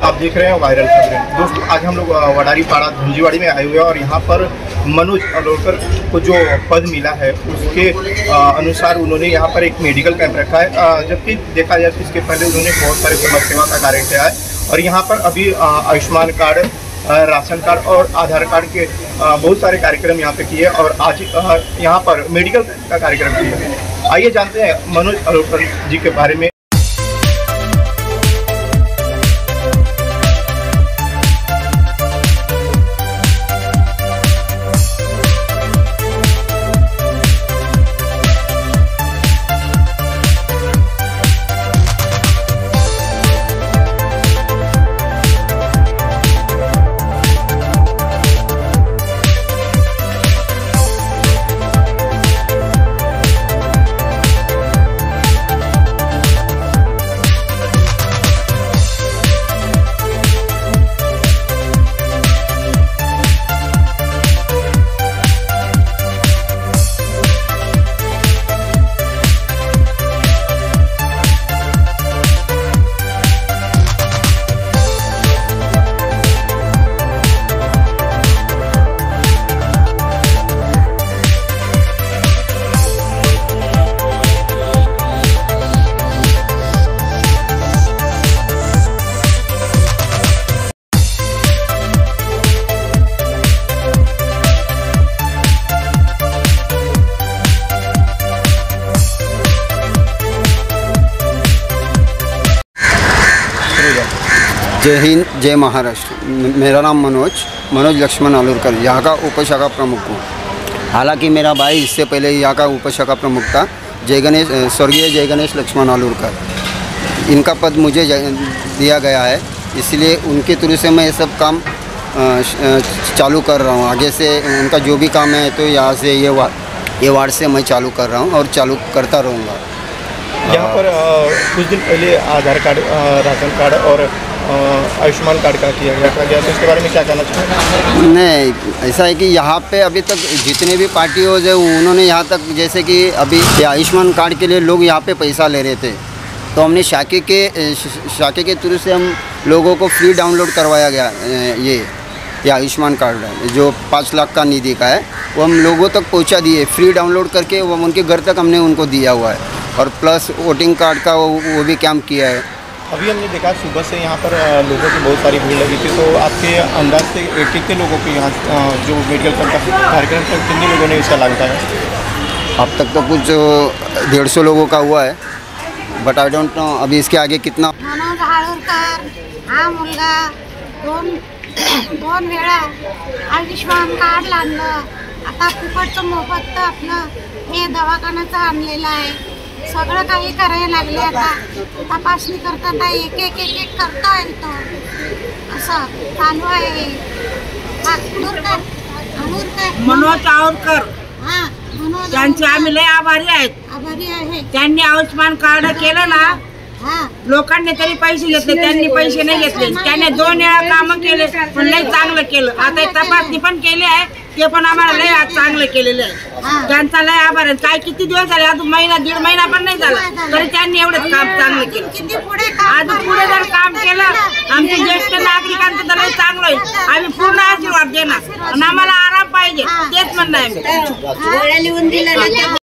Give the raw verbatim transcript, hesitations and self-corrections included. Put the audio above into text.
आप देख रहे हैं वायरल खबरें। दोस्तों आज हम लोग वडारी पाड़ा धुंजीवाड़ी में आए हुए हैं और यहाँ पर मनोज अलोरकर को जो पद मिला है उसके अनुसार उन्होंने यहाँ पर एक मेडिकल कैंप रखा है। जबकि देखा जाए तो इसके पहले उन्होंने बहुत सारे समाज सेवा का कार्य किया है और यहाँ पर अभी आयुष्मान कार्ड, राशन कार्ड और आधार कार्ड के बहुत सारे कार्यक्रम यहाँ पे किए और आज यहाँ पर मेडिकल का कार्यक्रम किया। आइए जानते हैं मनोज अलोरकर जी के बारे में। जय हिंद, जय महाराष्ट्र। मेरा नाम मनोज मनोज लक्ष्मण अलोरकर, यहाँ का उपशाखा प्रमुख हूँ। हालांकि मेरा भाई इससे पहले यहाँ का उपशाखा प्रमुख था, जय गणेश स्वर्गीय जय गणेश लक्ष्मण अलोरकर। इनका पद मुझे दिया गया है, इसलिए उनके थ्रू से मैं ये सब काम चालू कर रहा हूँ। आगे से उनका जो भी काम है तो यहाँ से ये वार्ड ये वार्ड से मैं चालू कर रहा हूँ और चालू करता रहूँगा। यहाँ पर आ, कुछ दिन पहले आधार कार्ड, राशन कार्ड और आयुष्मान कार्ड का किया गया था गया तो इसके बारे में क्या कहना चाहिए? नहीं, ऐसा है कि यहाँ पे अभी तक जितने भी पार्टियों है उन्होंने यहाँ तक, जैसे कि अभी आयुष्मान कार्ड के लिए लोग यहाँ पे पैसा ले रहे थे, तो हमने शाखे के शाखे के थ्रू से हम लोगों को फ्री डाउनलोड करवाया गया। ये ये आयुष्मान कार्ड जो पाँच लाख का निधि का है वो हम लोगों तक पहुँचा दिए, फ्री डाउनलोड करके वो उनके घर तक हमने उनको दिया हुआ है। और प्लस वोटिंग कार्ड का वो, वो भी कैंप किया है। अभी हमने देखा सुबह से यहाँ पर लोगों की बहुत सारी भीड़ लगी थी, तो आपके अंदाज से कितने लोगों के यहाँ जो मेडिकल कैंप का कार्यक्रम था कितने लोगों ने इसका लाभ उठाया? अब तक तो कुछ डेढ़ सौ लोगों का हुआ है, बट आई डोंट नो अभी इसके आगे कितना। मनोज अलोरकर हा मुलगा दोन दोन वेळा आयुष्मान कार्ड लागलं, आता फुकटचं मोफत आपलं हे दवाखान्याचं आणलेलं आहे। सगळं काही करायला लागले, आता तपासणी करतात, एक एक एक एक करता येतो असं चालू आहे। मनोज अलोरकर हां मनोज त्यांचे आम्ही लय आभारी आहेत आभारी आहे। त्यांनी आयुष्मान कार्ड केलं ना, हां लोकांनी तरी पैसे घेतले, त्यांनी पैसे नाही घेतले। त्याने दोन वेळा कामं केले पण लय चांगलं केलं। आता तपासणी पण केली आहे, ते पण आम्हाला लय चांगलं केलेलं आहे। त्यांचा लय आभार आहे। काय किती दिवस झाले, अजून महिना दीड महिना पण नाही झाला तरी त्यांनी एवढंच काम चांगलं केलं। आज पुढे जर काम केलं आमच्या ज्येष्ठ नागरिकांचं तर लय चांगलं होईल। आम्ही पूर्ण आशीर्वाद देणार आणि आम्हाला आराम पाहिजे, तेच म्हणणं आहे।